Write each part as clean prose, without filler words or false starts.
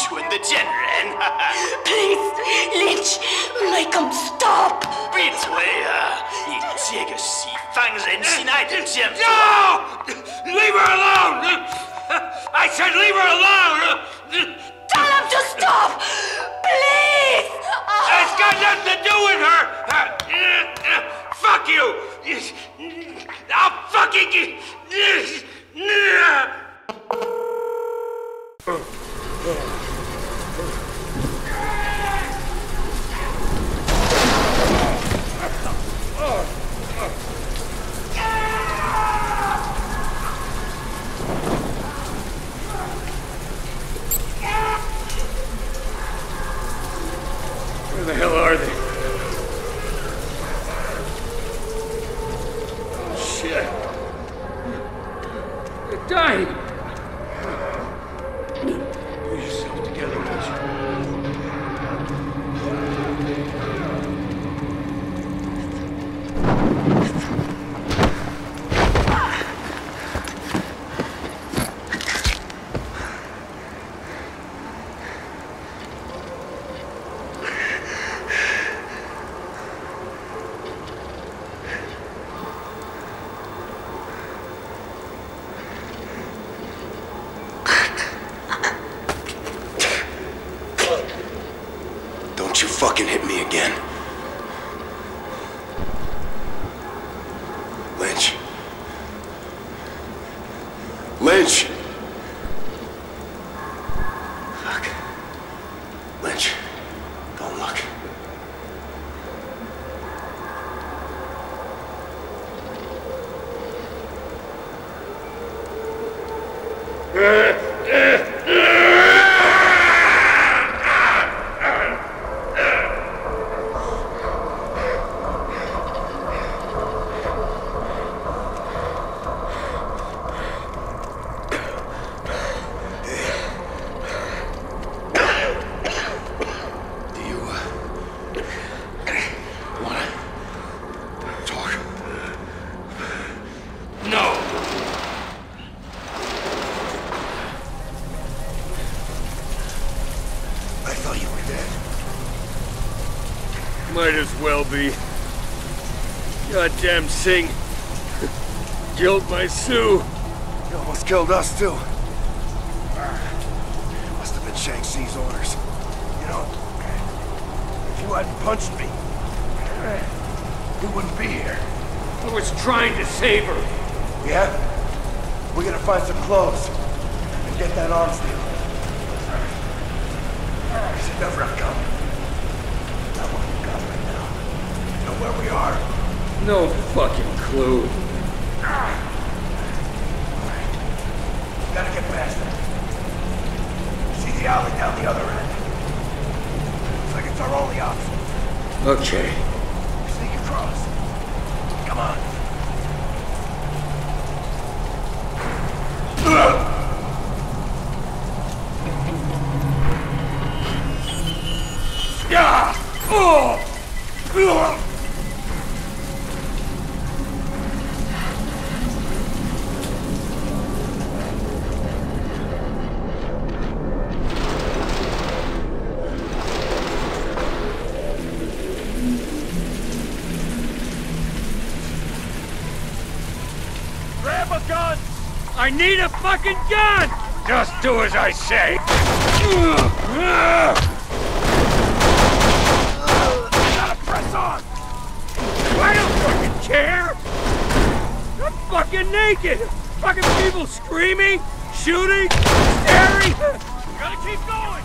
蠢的贱人 ！Please, Lynch, make him stop！ 闭嘴啊！你这个喜欢人心爱的贱妇 ！No! Leave her alone! I said leave her alone! Tell him to stop! Please! It's got nothing to do with her! Fuck you! I'll fucking... Where the hell are they? Oh, shit. They're dying. Pull yourself together, Lynch. Don't you fucking hit me again. Lynch. Lynch! Fuck. Lynch, don't look. Might as well be. Goddamn Singh. Killed my Sue. You almost killed us, too. Must have been Shang-Chi's orders. You know, if you hadn't punched me, we wouldn't be here. I was trying to save her. Yeah? We're gonna find some clothes and get that arms deal. You should never have come. Not what we got right now. You know where we are? No fucking clue. Alright. Gotta get past that. See the alley down the other end. Looks like it's our only option. Okay. Sneak across. Come on. Yeah! Oh! Grab a gun! I need a fucking gun! Just do as I say. Press on! I don't fucking care! I'm fucking naked! Fucking people screaming, shooting, staring! Gotta keep going!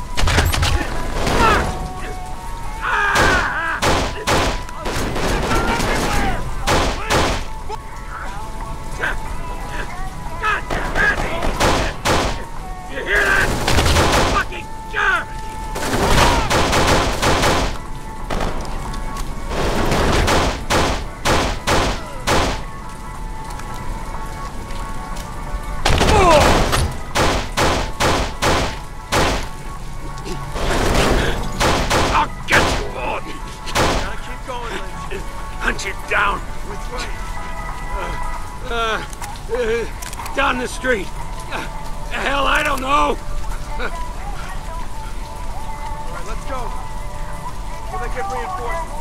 God damn it! You hear that? Fucking gun! Hunt it down. Which way? Down the street. Hell, I don't know. Let's go. Will they get reinforcements?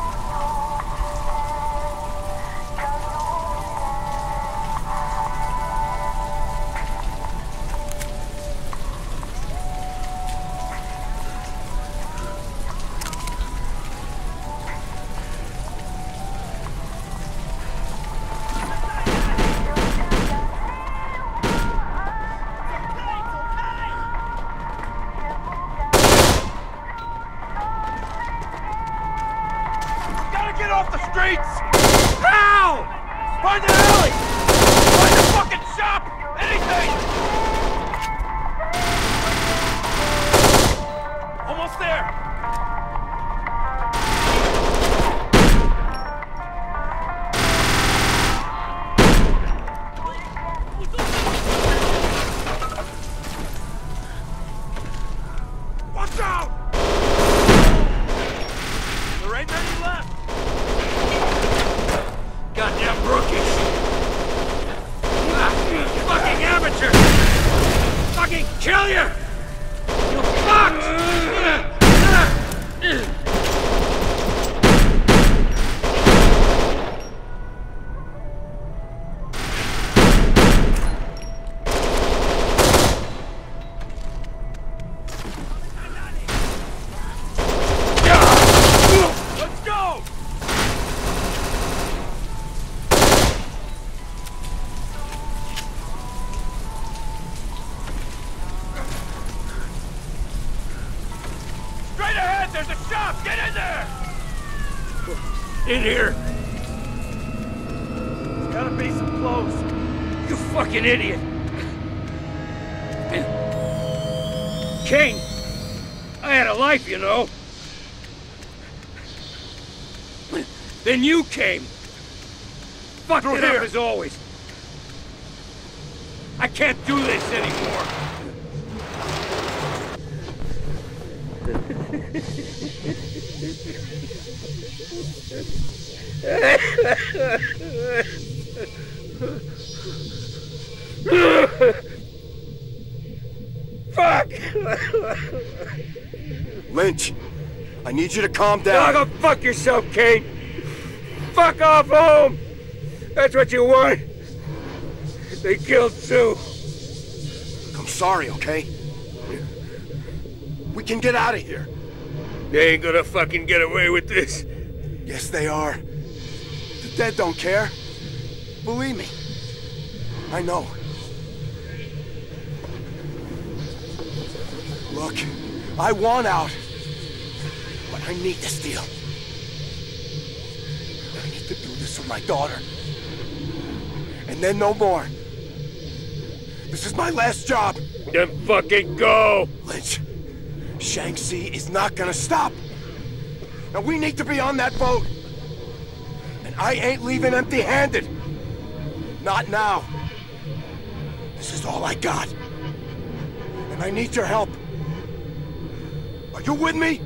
In here! There's gotta be some clothes. You fucking idiot! Kane! I had a life, you know. Then you came. Fucked it up as always. I can't do this anymore. Fuck! Lynch, I need you to calm down. Go fuck yourself, Kane. Fuck off home. That's what you want. They killed Sue. I'm sorry, okay? We can get out of here. They ain't gonna fucking get away with this. Yes, they are. The dead don't care. Believe me. I know. Look, I want out. But I need this deal. I need to do this for my daughter. And then no more. This is my last job. Then fucking go! Lynch, Shanghai is not gonna stop. Now we need to be on that boat. And I ain't leaving empty-handed. Not now. This is all I got. And I need your help. Are you with me?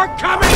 We're coming